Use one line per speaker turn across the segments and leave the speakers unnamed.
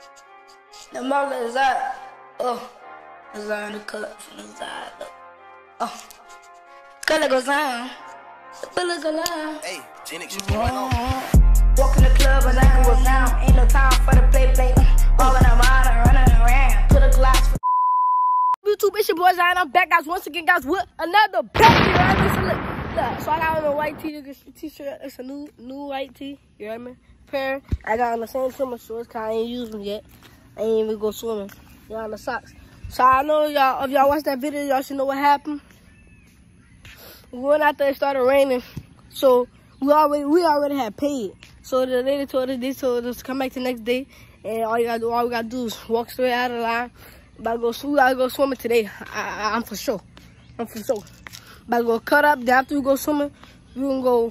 The mother is out. Oh, it's on the cut from the side. Look. Oh, color goes down. The bullet go down.
Hey, Genix, you going on?
Walk in the club, but I goes down. Ain't no time for the play. All in the mind, running around. To the glass.
YouTube, it's your boy Zion. I'm back, guys. Once again, guys, with another banger. So I got on a white t-shirt. It's a new white tee. You heard me? Pair. I got on the same swimming shorts, cause I ain't used them yet. I ain't even go swimming. Y'all on the socks. So I know y'all, if y'all watched that video, y'all should know what happened. We went out there, it started raining. So we already had paid. So the lady told us to come back the next day, and all we gotta do is walk straight out of the line. We gotta go swimming today. I'm for sure. About to go cut up. Then after we go swimming, we gonna go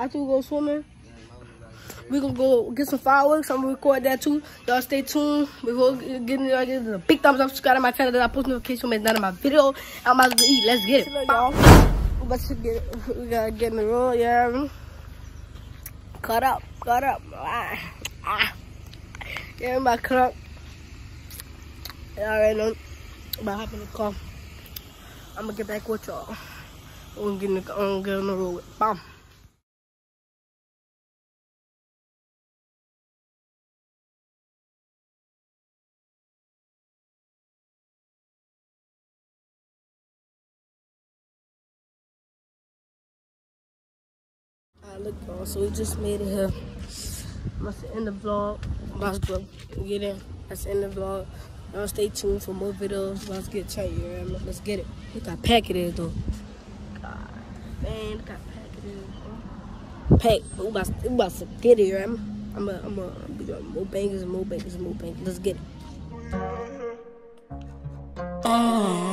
get some fireworks. I'm gonna record that too. Y'all stay tuned. We go get a big thumbs up, subscribe to my channel, that I post notifications when none of my video. I'm about to eat. Let's get it. Y'all. We gotta get in the road, yeah. Cut up. Yeah, I'm about to cut up. Yeah, already know. I'm about to hop in the car. I'm gonna get back with y'all. I'm gonna get on the road. Bam. Look, y'all, so we just made it here. That's the end of the vlog. Let's go get in. That's the end of the vlog. Y'all stay tuned for more videos. Let's get tight here. Let's get it. Look how packed it is, though. God, man, look how packed it is. Packed. We about to get it here. I'm gonna be doing more bangers. Let's get it.